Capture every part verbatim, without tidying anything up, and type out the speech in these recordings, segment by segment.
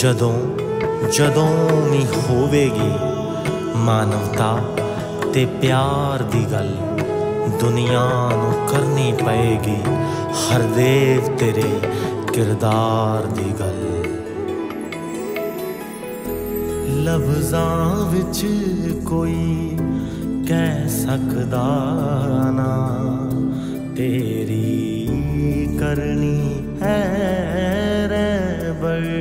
जदों जदों भी होवेगी मानवता ते प्यार दी गल, दुनिया नू करनी पएगी हर देव तेरे किरदार दी गल। लफ्ज़ां विच कोई कह सकदा ना, तेरी करनी है रहबर।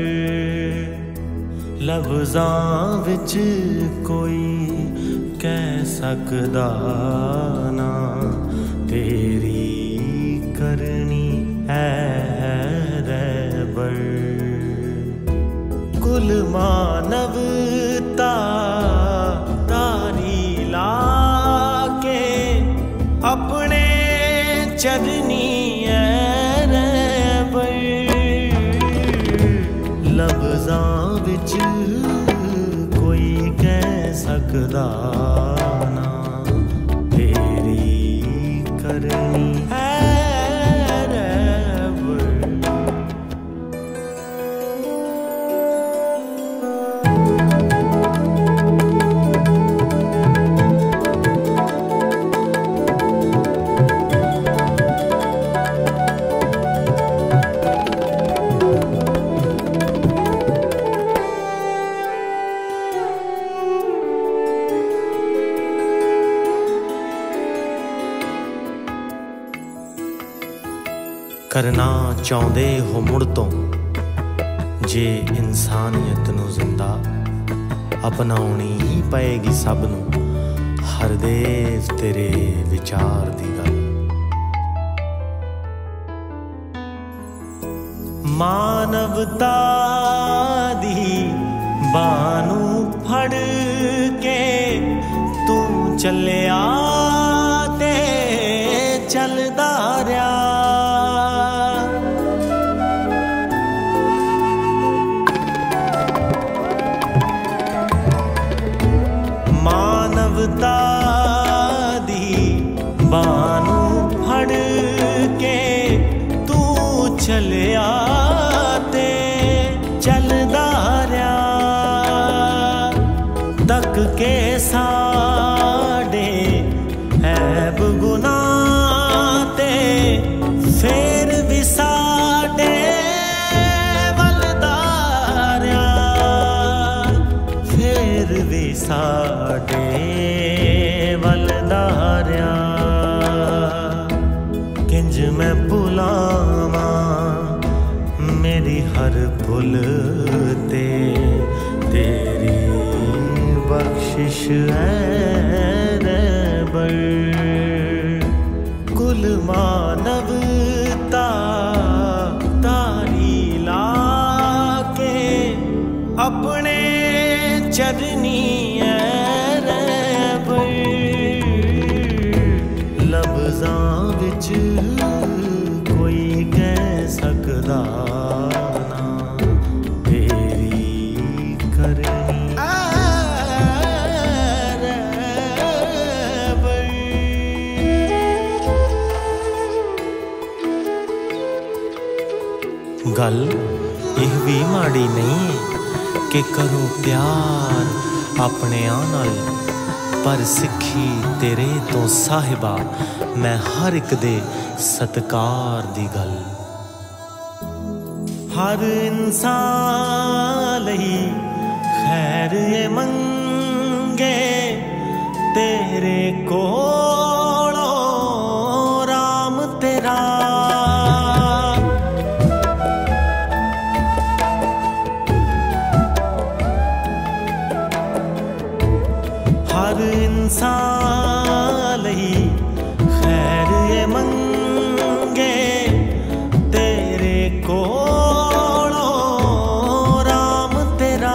लफ्ज़ां विच कोई कह सकदा ना, तेरी करनी है रहबर। कुल मानवता तारी लाके अपने चरनी है रहबर। लफ्ज़ां विच कोई कह सकदा ना, तेरी करनी है रहबर। करना चाहुंदे हो मुड़ तो जे इंसानियत नू जिंदा, अपनाउणी ही पएगी सब नू हर देव तेरे विचार दी गल। मानवता दी बानू फड़ के तू चलिया ते चलदा रहा। मानवता दी बानू फड़ के तू चलिया ते चलदा रहा। तक के साडे ऐब गुनाह ते फेर भी साडे वलदा रहा। फेर भी साडे वलदा रहा। किंज मैं भुलावा मेरी हर भुल ते तेरी बख्शिश है रहबर। कुल मानवता तारी लाके अपने चरनी है रहबर। लफ्ज़ां विच कोई कह सकदा ना, तेरी करनी गल यह भी माड़ी नहीं कि करो प्यार अपने नाल, पर सिक्खी तेरे तो साहिबा मैं हर एक दे सत्कार दी गल। हर इंसान लई खैर ये मंगे तेरे कोलों राम तेरा। हर इंसान लई खैर ये मंगे तेरे कोलों राम तेरा।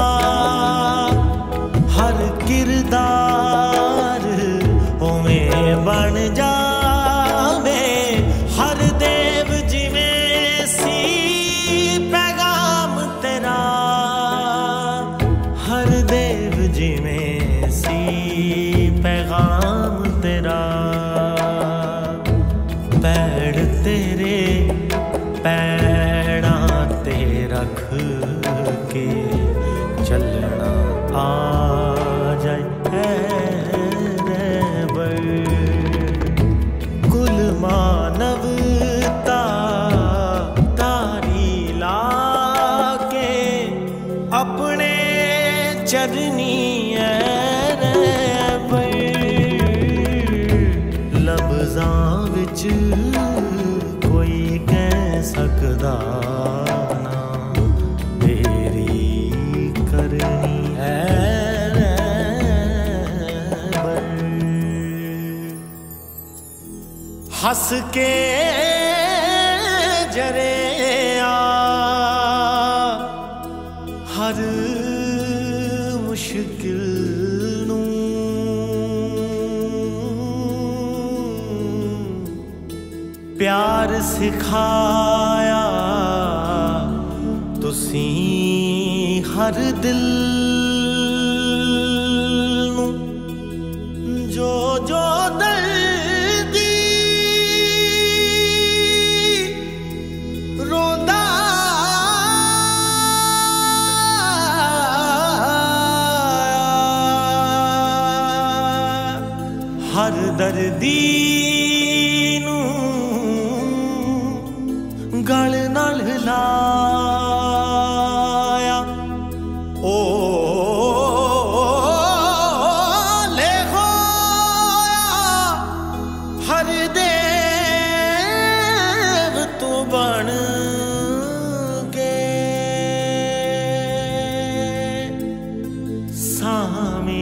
हर किरदार उमें बन जावे, हर देव जिवें सी पैगाम तेरा। हर देव जिवें सी पैगाम तेरा। कोई कह सकदा ना तेरी करनी है हंस के जरे हर मुश्किल नू प्यार सिखाया तुसी हर दिल नू जो जो दर्दी रोंदा हर दर्दी नू गल नाल लाया ओ ले होया हर देव तू बन गए सामे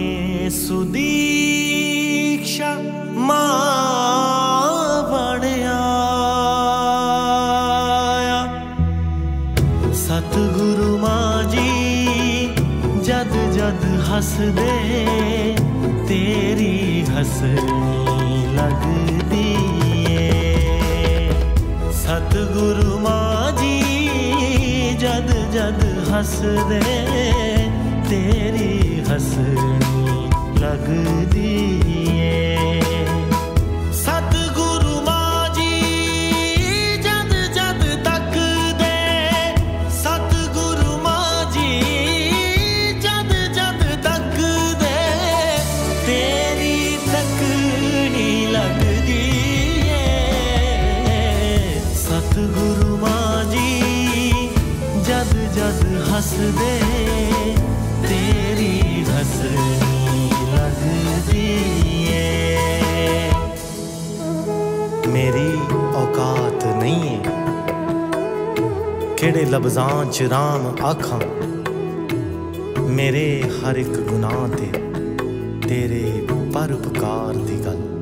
सुदीक्षा मां बनया सतगुरु मां जी जद जद हस दे तेरी हसनी लगदी है सतगुरु मां जी जद जद हस दे तेरी हसनी लगदी है सतगुरु मां जी जद जद तक दे सतगुरु मां जी जद जद तक दे तेरी तकनी लगदी है सतगुरु मां जी जद जद हस दे तेरी हसनी लगदी है मेरी औकात नहीं है केड़े लफ्जां च राम आखां मेरे हर एक गुनाह ते तेरे परोपकार दी गल